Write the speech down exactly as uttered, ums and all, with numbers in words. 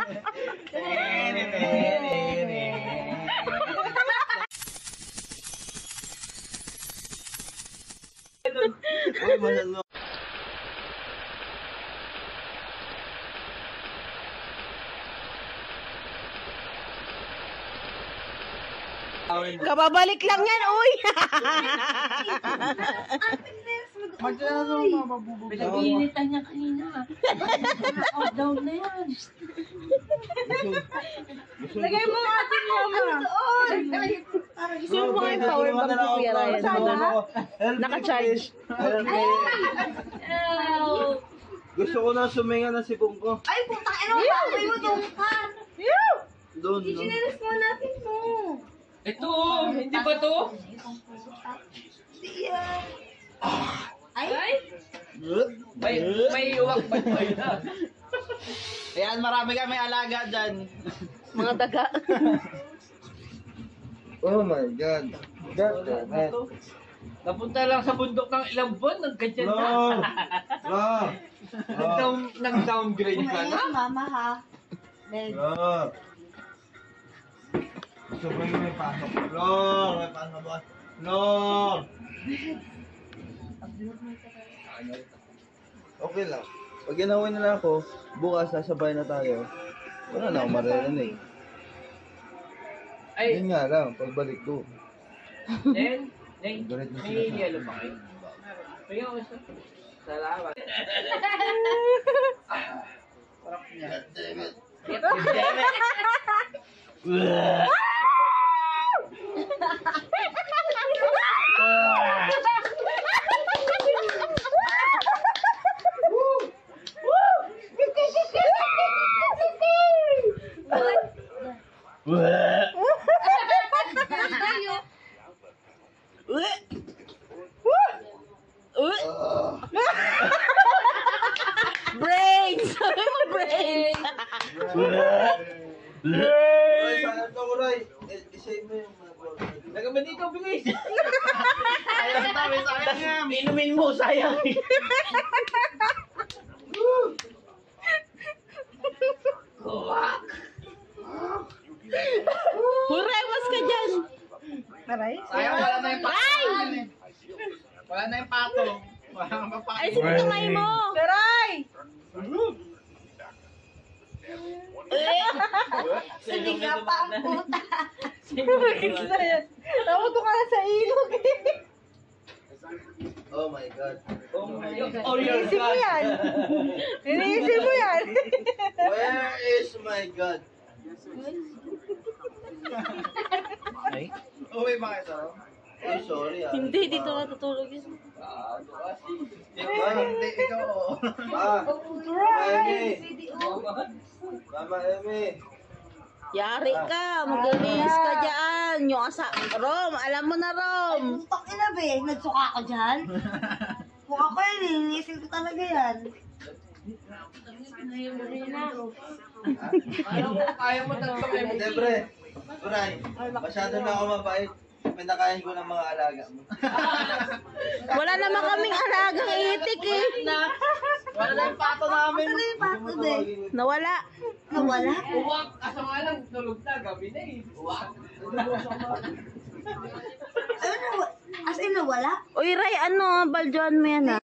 Uy, manalo. Kababalik lang yan, uy! Pinag-iinitan niya kanina. Out down na yan. Lagay mo ang ating mama. Sino mo yung power bank ni Kuya Ryan? Naka-charge. Gusto ko na suminga na si Bungko. Ay, putang ina mo, baboy mo doon ka. Doon, no? Ichinelas mo natin mo. Ito, hindi ba to? Yan. Ay? May, may uwak ba tayo na? Ayan, marami kami alaga dyan. Mga daga. Oh my God. God damn it. Napunta lang sa bundok ng ilang buwan, nagkadyan na. No! No! Nag-down- Nag-downgrade ka na? Kumain si mama ha. Meg. No! Gusto ko yung may pasok. No! May pasok ba? No! Okay lang. Pag ginawa nila ako, bukas sasabay na tayo. Wala na akong maririnig. Ay, Yun nga lang, pagbalik ko. Nen, Nen, Galit na may sila. yelo pa kayo. Kaya ko sa... Salamat. Sarap niya. God damn it. Brains! Sabi mo brains! Roy, sana ito ko, Roy. I- I-save mo yung mga vlog. Nagama dito, bilis. Sayang tayo, sayang nga. Inumin mo, sayang. Kuwak. Hurewas ka dyan! Aray? Sayang, wala na yung pato. Wala na yung pato. Wala nang papato. Ay, sige kamay mo! Aray! Hindi ka pa ang puta. Nakuto ka na sa ilog eh. Oh my God. Oh my God. Oh, your Iniisip mo God. yan. Iniisip mo yan. Where is my God? Ay? Oh, may mga ito. Oh, sorry ah. Hindi, dito matutulog yun. Ah, hindi, ikaw. Ah, Amy. Mama Amy. Yari ka, maglinis ka dyan. Yung asa, Rom, alam mo na Rom. Putang ina be, nagsuka ka dyan. Kung ako yan, nilinisin ko talaga yan. Alam ko, kaya mo tatlong M T. Siyempre, Uray, masyado na ako mabait. Pinakain ko ng mga alaga mo. Wala naman kaming alagang itik eh. Wala na yung pato namin. Ano yung pato be? Nawala. Nawala? Uwak. Asa nga lang, tulog na. Gabi na eh. Uwak. Ano na? As in nawala? Uy, Ray, ano, baljuan mo yan ah.